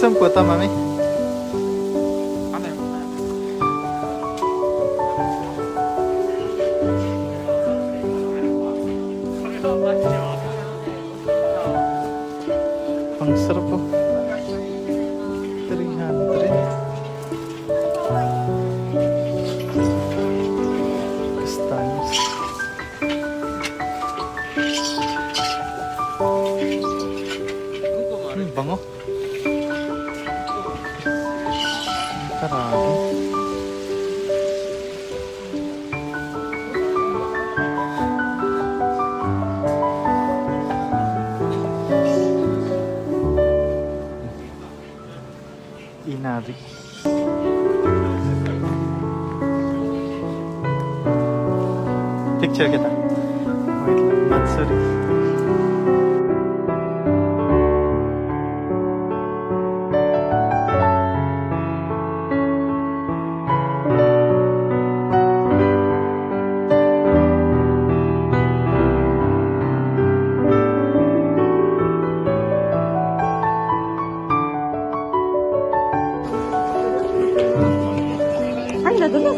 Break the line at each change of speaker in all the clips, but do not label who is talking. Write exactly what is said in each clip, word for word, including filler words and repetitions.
Saan po ito, mami? Ang sarap po. three hundred. Castaños. Hmm, bango. Karami. Inari. Picture kita. Wait lang. Matsuri.
Ay, nadulas.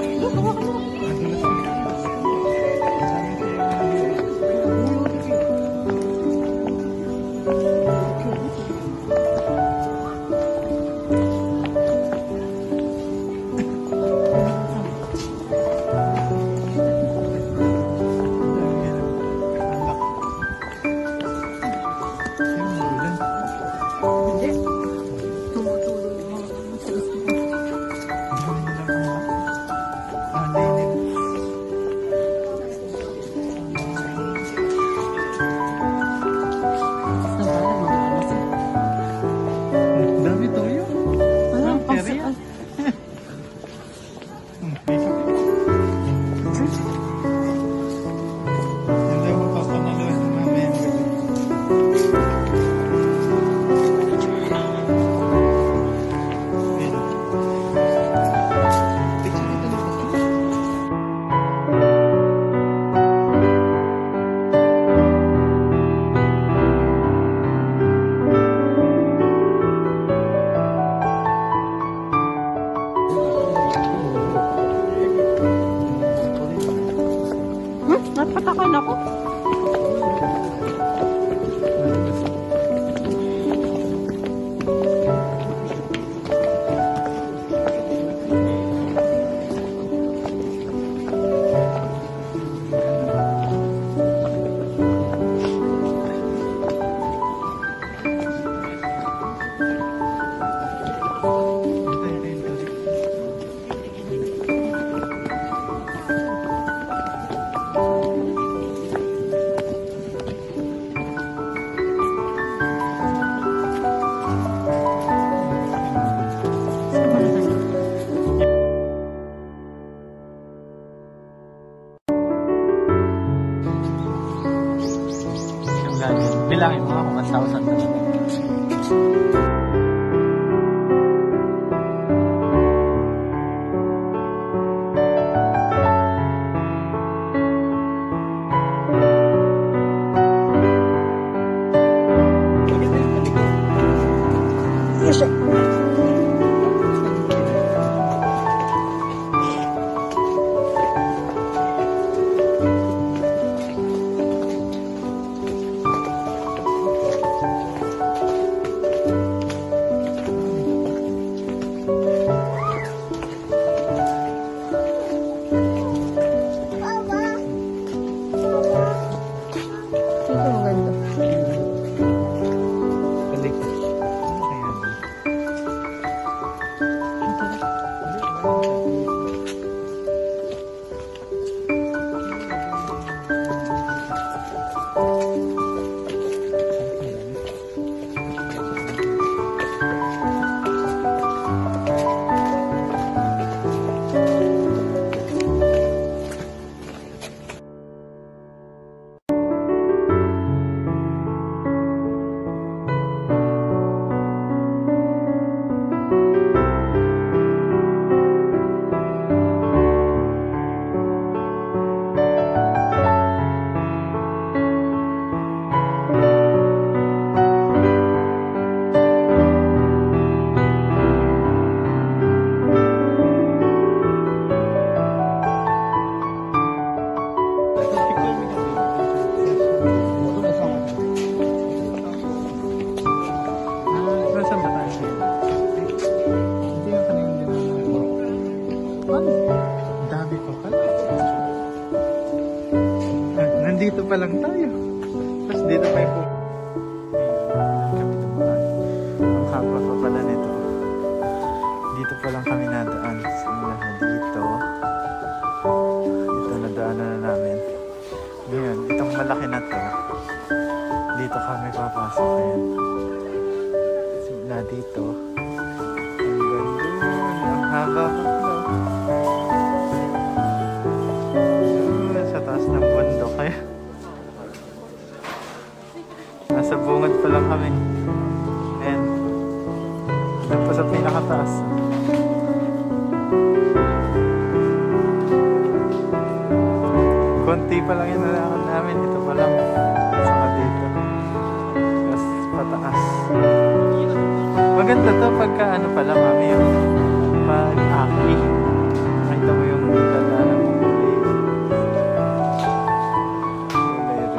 Dami toyo.
Ano?
Area. Hindi ako papanalo sa mami. Picture kita na ba?
Hmm? Napatakan ako.
Bilangin mo nga kung one thousand na lang.
Ito maganda.
Balik. Ano kaya?
Ay,
Ang dami pa pala. Ah, nandito pa lang tayo. Tapos dito pa yung pu- Kami dumaan. Ang haba pa pala nito. Dito pa lang kami nadaan. Simula na dito. Dito nadaanan na namin. Ngayon, itong malaki na to. Dito kami papasok. Ayan. Simula dito. Hanggang doon. Ang haba pa pala. Ayun, sa taas ng bundok. Kaya nasa bungad pa lang kami. Ayan. Doon pa sa pinakataas. Konti pa lang yung nalakad namin. Ito pa lang. Saka dito. Tapos pataas. Maganda to pagka ano pala mami yung pag-aki. Nakita mo yung dadaanan mo kulay. Kulay red.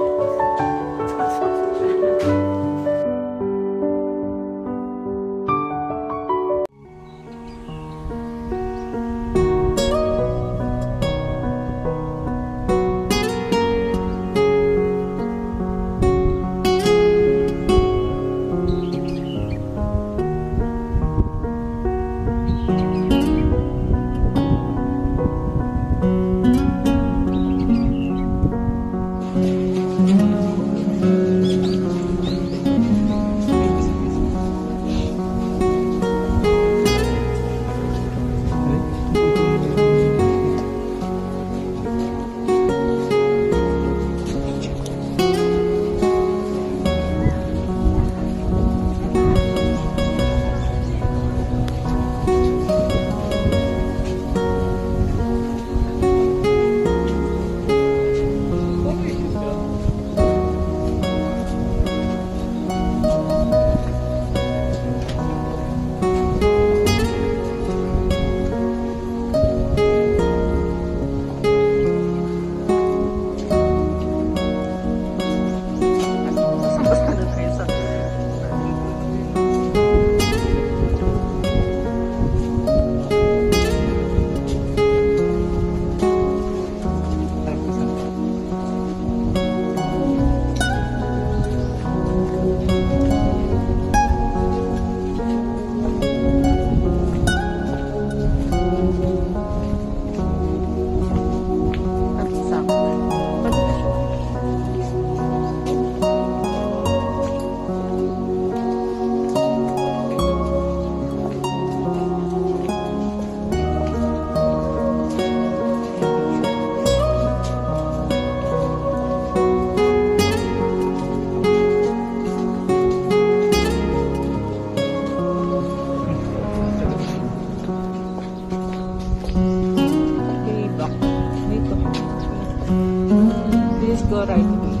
okay, back. Dito. Please go right away.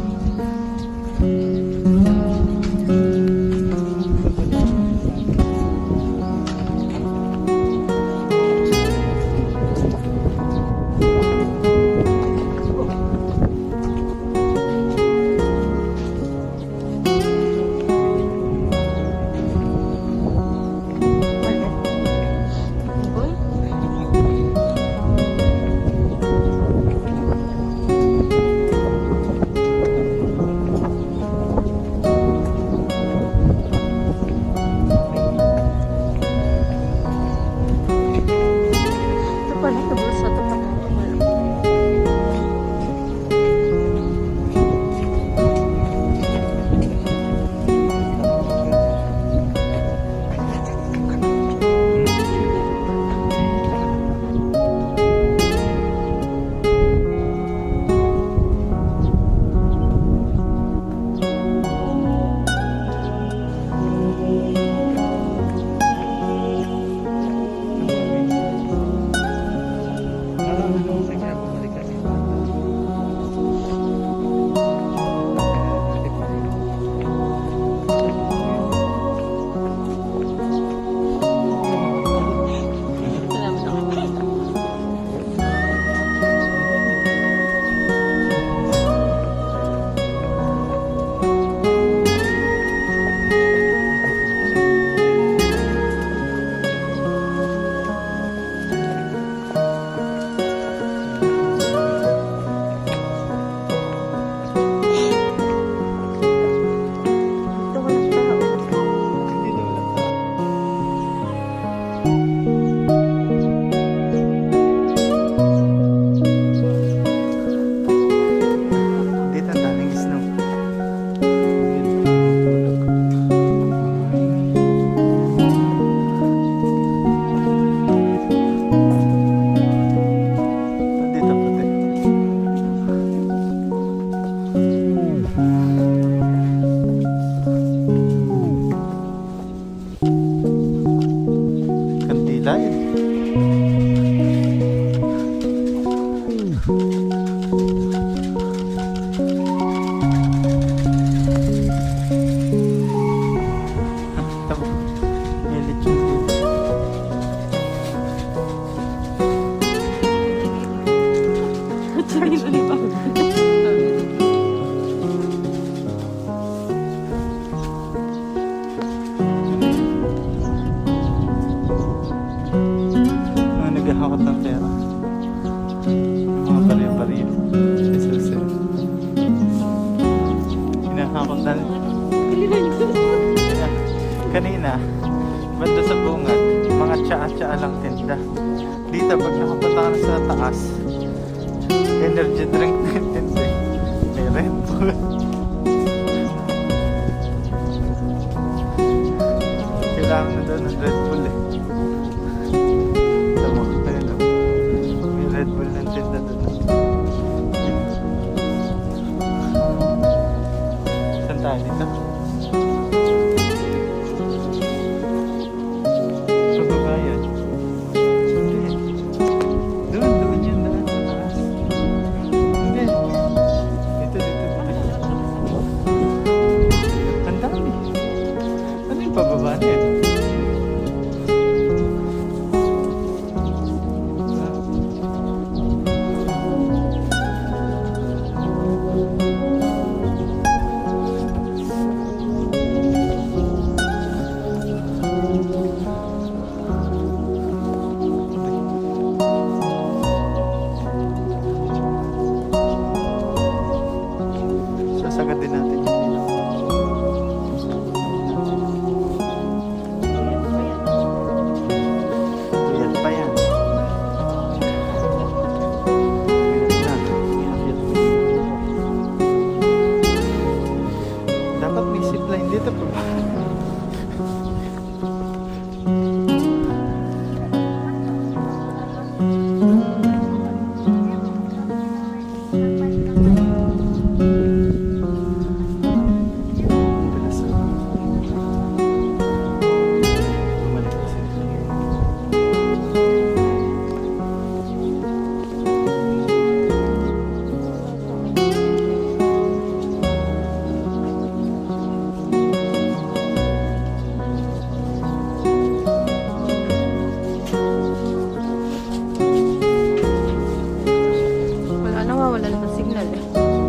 pera. Mga bariya-bariya. Jesus eh. Hinahakot na. Kanina, banda sa bungad, mga tsaa-tsaa lang tinda. Dito, pag nakapunta ka na sa taas, energy drink na yung tinda. May Red Bull. Kailangan na doon ng Red Bull eh. Tama, ayun o. May Red Bull ng tinda doon. Saan tayo dito? Pababa na yan. Sasagad din natin. Dito pa ba?
Wala naman signal eh.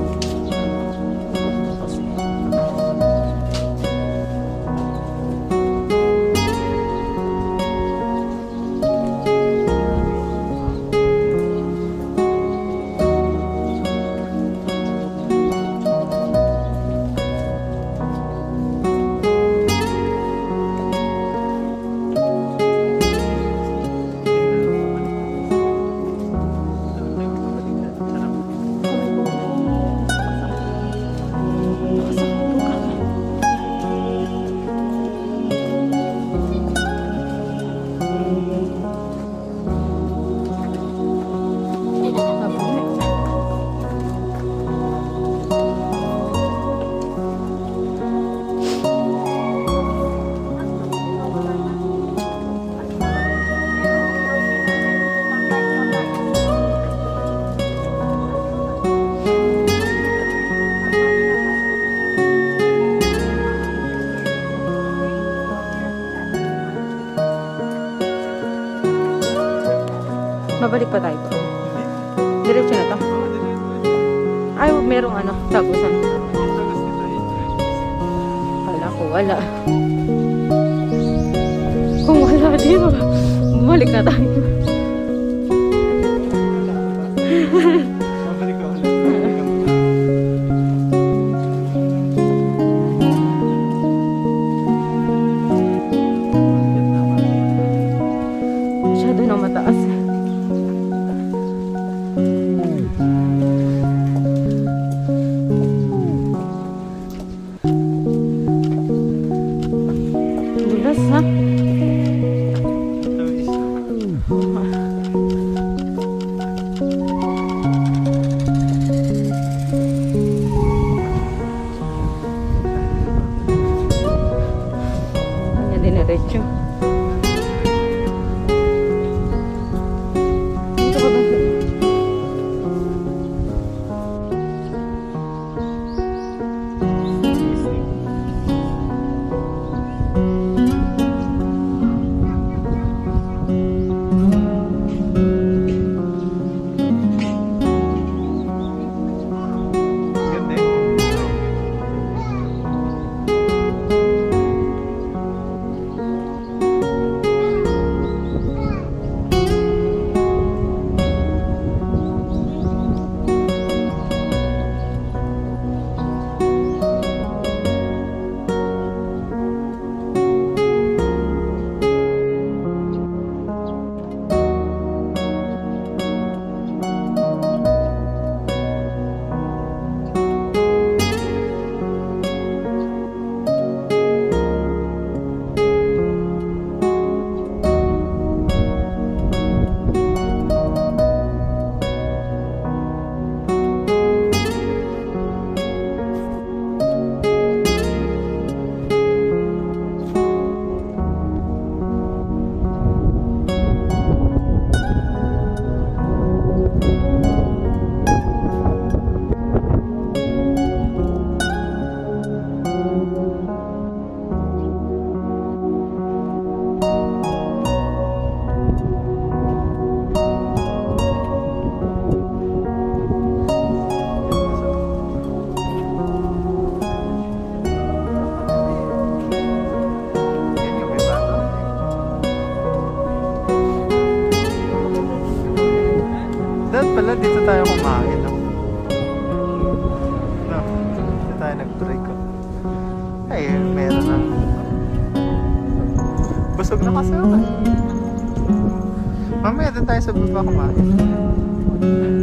Babalik pa tayo. Diretso na to. Ay, merong ano, tagusan. Wala ko, wala. Kung wala, di ba? Bumalik na tayo.
Babalik ka ulit.
Masyado na mataas. Bulas ha?
Ito is pala, dito tayo kumain, no? No, dito tayo nag-break, oh. Ay, meron na. Busog na kasi ako. Mamaya doon tayo sa baba kumain.